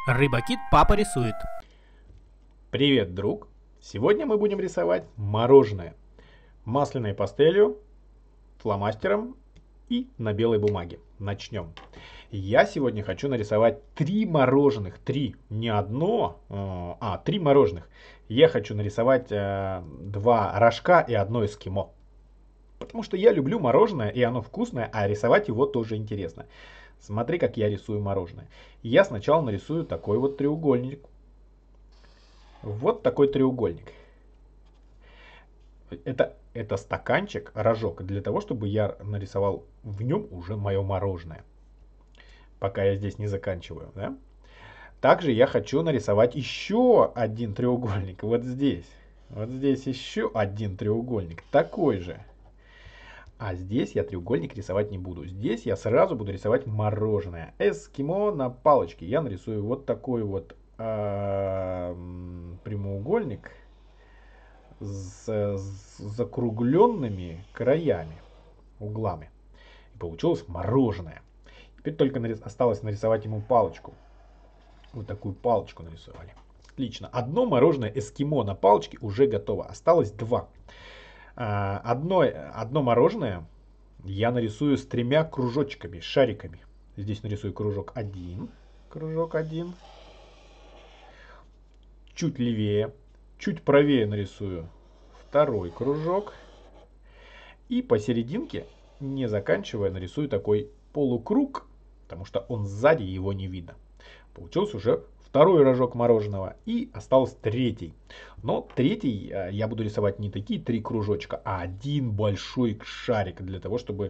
Рыбакит папа рисует. Привет, друг! Сегодня мы будем рисовать мороженое масляной пастелью, фломастером и на белой бумаге. Начнем. Я сегодня хочу нарисовать три мороженых. Три, не одно, три мороженых. Я хочу нарисовать два рожка и одно эскимо. Потому что я люблю мороженое, и оно вкусное, а рисовать его тоже интересно. Смотри, как я рисую мороженое. Я сначала нарисую такой вот треугольник. Вот такой треугольник. Это стаканчик, рожок, для того, чтобы я нарисовал в нем уже мое мороженое. Пока я здесь не заканчиваю. Да? Также я хочу нарисовать еще один треугольник. Вот здесь. Вот здесь еще один треугольник. Такой же. А здесь я треугольник рисовать не буду. Здесь я сразу буду рисовать мороженое. Эскимо на палочке. Я нарисую вот такой вот прямоугольник с закругленными краями, углами. И получилось мороженое. Теперь только осталось нарисовать ему палочку. Вот такую палочку нарисовали. Отлично. Одно мороженое эскимо на палочке уже готово. Осталось два. Одно мороженое я нарисую с тремя кружочками, шариками. Здесь нарисую кружок один. Кружок один. Чуть левее. Чуть правее нарисую второй кружок. И посерединке, не заканчивая, нарисую такой полукруг, потому что он сзади, его не видно. Получился уже второй рожок мороженого и остался третий. Но третий я буду рисовать не такие три кружочка, а один большой шарик для того, чтобы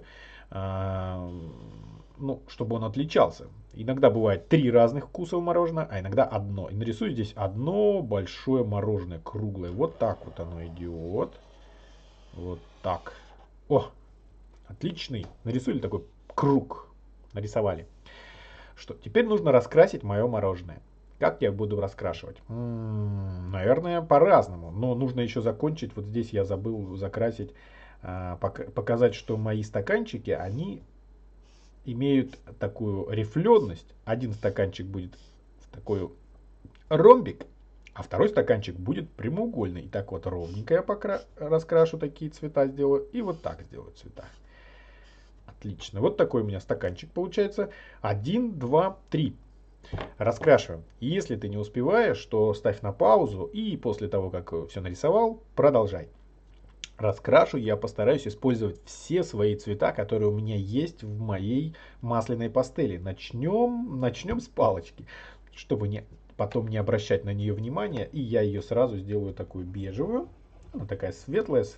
он отличался. Иногда бывает три разных вкуса мороженого, а иногда одно. И нарисую здесь одно большое мороженое круглое. Вот так вот оно идет. Вот так. О, отличный. Нарисуем такой круг. Нарисовали. Что, теперь нужно раскрасить мое мороженое. Как я буду раскрашивать? Наверное, по-разному. Но нужно еще закончить. Вот здесь я забыл закрасить, показать, что мои стаканчики, они имеют такую рифленность. Один стаканчик будет в такой ромбик, а второй стаканчик будет прямоугольный. И так вот ровненько я раскрашу такие цвета, сделаю. И вот так сделаю цвета. Отлично. Вот такой у меня стаканчик получается. 1, 2, 3. Раскрашиваем. Если ты не успеваешь, то ставь на паузу и после того, как все нарисовал, продолжай. Раскрашу я постараюсь использовать все свои цвета, которые у меня есть в моей масляной пастели. Начнем с палочки, чтобы потом не обращать на нее внимания. И я ее сразу сделаю такую бежевую. Она такая светлая.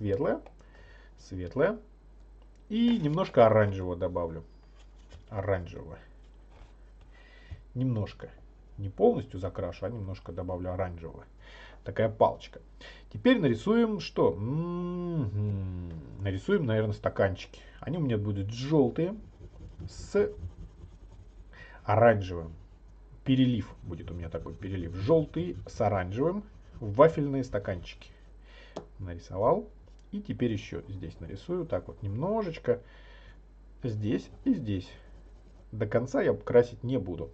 И немножко оранжевого добавлю. Оранжевого. Немножко. Не полностью закрашу, а немножко добавлю оранжевого. Такая палочка. Теперь нарисуем что? Нарисуем, наверное, стаканчики. Они у меня будут желтые с оранжевым. Перелив будет у меня такой перелив. Желтый с оранжевым. Вафельные стаканчики. Нарисовал. И теперь еще здесь нарисую. Так вот немножечко. Здесь и здесь. До конца я красить не буду.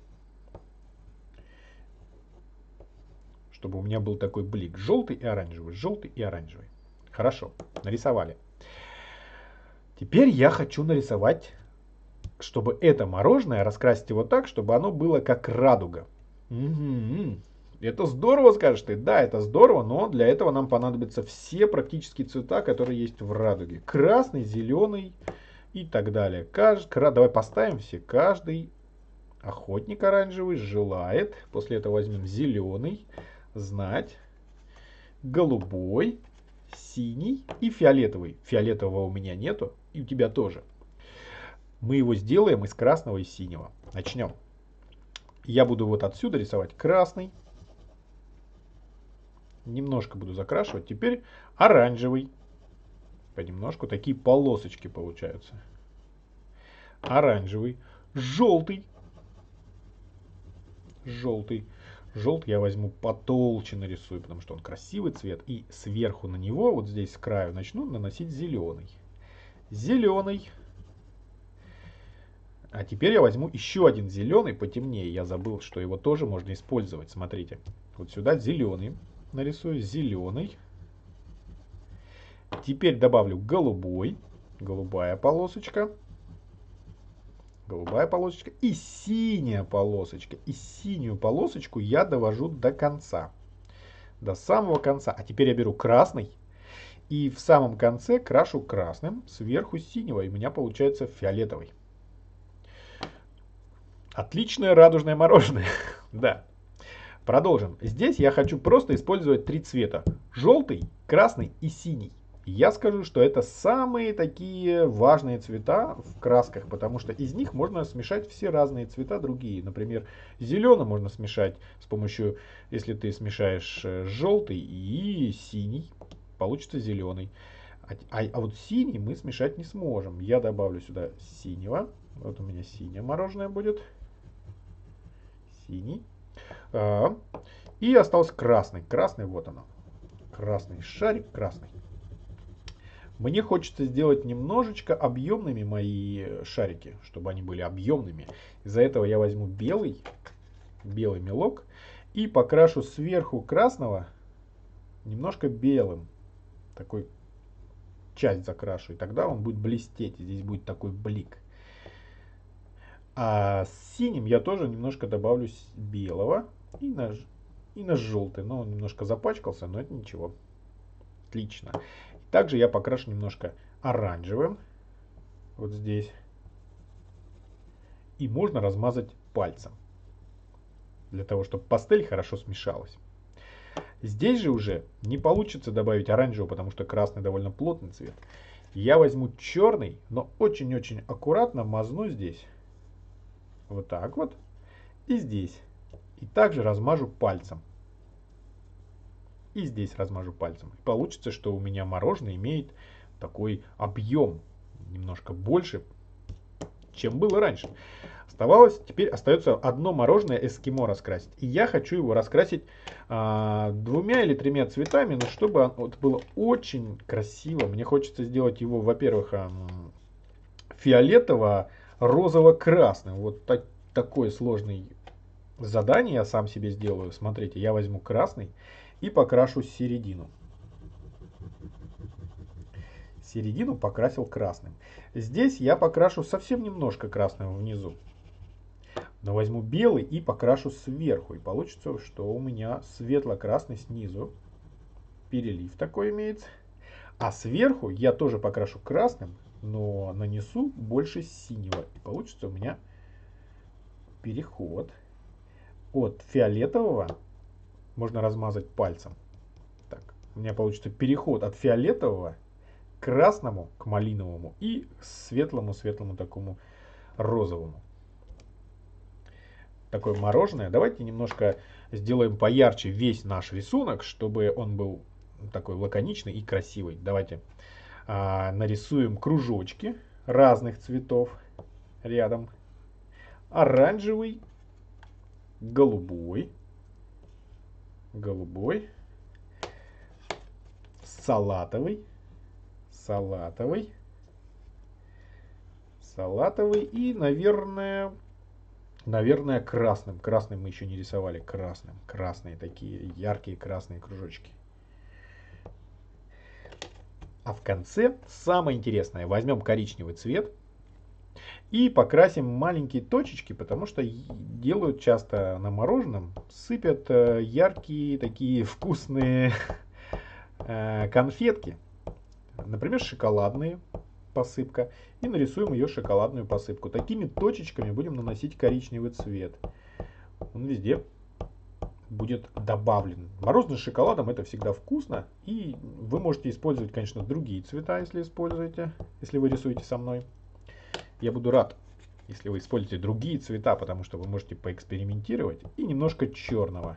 Чтобы у меня был такой блик. Желтый и оранжевый. Желтый и оранжевый. Хорошо. Нарисовали. Теперь я хочу нарисовать, чтобы это мороженое раскрасить его так, чтобы оно было как радуга. Это здорово, скажешь ты. Да, это здорово, но для этого нам понадобятся все практически цвета, которые есть в радуге. Красный, зеленый и так далее. Давай поставим все. Каждый охотник оранжевый желает. После этого возьмем зеленый. Знать. Голубой. Синий и фиолетовый. Фиолетового у меня нету. И у тебя тоже. Мы его сделаем из красного и синего. Начнем. Я буду вот отсюда рисовать красный. Немножко буду закрашивать. Теперь оранжевый. Понемножку такие полосочки получаются. Оранжевый. Желтый. Желтый. Желтый я возьму потолще нарисую, потому что он красивый цвет. И сверху на него, вот здесь с краю, начну наносить зеленый. Зеленый. А теперь я возьму еще один зеленый потемнее. Я забыл, что его тоже можно использовать. Смотрите. Вот сюда зеленый нарисую. Зеленый. Теперь добавлю голубой. Голубая полосочка. Голубая полосочка и синяя полосочка. И синюю полосочку я довожу до конца. До самого конца. А теперь я беру красный. И в самом конце крашу красным. Сверху синего. И у меня получается фиолетовый. Отличное радужное мороженое. Да. Продолжим. Здесь я хочу просто использовать три цвета. Желтый, красный и синий. Я скажу, что это самые такие важные цвета в красках, потому что из них можно смешать все разные цвета другие. Например, зеленый можно смешать с помощью, если ты смешаешь желтый и синий, получится зеленый. А вот синий мы смешать не сможем. Я добавлю сюда синего. Вот у меня синее мороженое будет. Синий. И остался красный. Красный, вот оно. Красный шарик, красный. Мне хочется сделать немножечко объемными мои шарики, чтобы они были объемными. Из-за этого я возьму белый мелок и покрашу сверху красного немножко белым. Такой часть закрашу, и тогда он будет блестеть. Здесь будет такой блик. А с синим я тоже немножко добавлю белого и на желтый. Но он немножко запачкался, но это ничего. Отлично. Также я покрашу немножко оранжевым. Вот здесь. И можно размазать пальцем. Для того, чтобы пастель хорошо смешалась. Здесь же уже не получится добавить оранжевого, потому что красный довольно плотный цвет. Я возьму черный, но очень-очень аккуратно мазну здесь. Вот так вот. И здесь. И также размажу пальцем. И здесь размажу пальцем. И получится, что у меня мороженое имеет такой объем. Немножко больше, чем было раньше. Теперь остается одно мороженое эскимо раскрасить. И я хочу его раскрасить двумя или тремя цветами, но чтобы это было очень красиво. Мне хочется сделать его, во-первых, фиолетово-розово-красным. Вот такое сложное задание я сам себе сделаю. Смотрите, я возьму красный и покрашу середину. Середину покрасил красным. Здесь я покрашу совсем немножко красным внизу. Но возьму белый и покрашу сверху. И получится, что у меня светло-красный снизу. Перелив такой имеется. А сверху я тоже покрашу красным, но нанесу больше синего. И получится у меня переход от фиолетового. Можно размазать пальцем. Так, у меня получится переход от фиолетового к красному, к малиновому и светлому такому розовому. Такое мороженое. Давайте немножко сделаем поярче весь наш рисунок, чтобы он был такой лаконичный и красивый. Давайте нарисуем кружочки разных цветов рядом. Оранжевый, голубой, салатовый и, наверное, красным. Красным мы еще не рисовали. Красные такие яркие красные кружочки. А в конце самое интересное. Возьмем коричневый цвет и покрасим маленькие точечки, потому что делают часто на мороженом, сыпят яркие такие вкусные конфетки. Например, шоколадные посыпка. И нарисуем ее шоколадную посыпку. Такими точечками будем наносить коричневый цвет. Он везде будет добавлен. Мороженое с шоколадом это всегда вкусно. И вы можете использовать, конечно, другие цвета, если вы рисуете со мной. Я буду рад, если вы используете другие цвета, потому что вы можете поэкспериментировать. И немножко черного.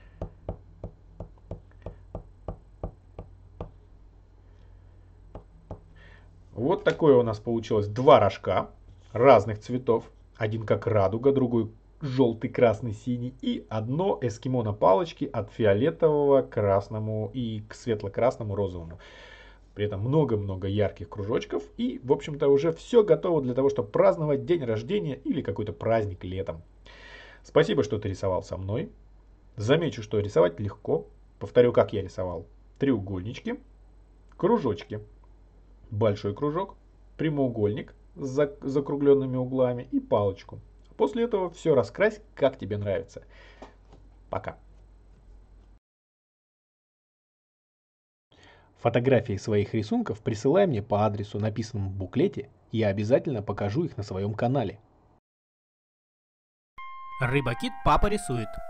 Вот такое у нас получилось два рожка разных цветов. Один как радуга, другой желтый, красный, синий. И одно эскимо на палочке от фиолетового к красному и к светло-красному розовому. При этом много-много ярких кружочков. И, в общем-то, уже все готово для того, чтобы праздновать день рождения или какой-то праздник летом. Спасибо, что ты рисовал со мной. Замечу, что рисовать легко. Повторю, как я рисовал. Треугольнички, кружочки. Большой кружок, прямоугольник с закругленными углами и палочку. После этого все раскрась, как тебе нравится. Пока. Фотографии своих рисунков присылай мне по адресу, написанному в буклете, и я обязательно покажу их на своем канале. Рыбакит папа рисует.